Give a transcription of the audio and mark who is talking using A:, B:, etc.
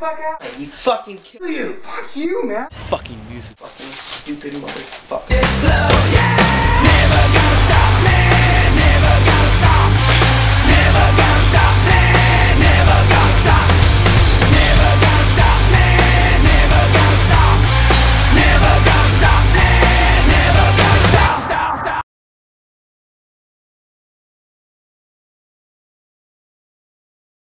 A: fuck out.
B: Hey, you fucking kill
A: you. Fuck you, man.
B: fucking music. Fucking stupid motherfucker.
C: It's blue, yeah!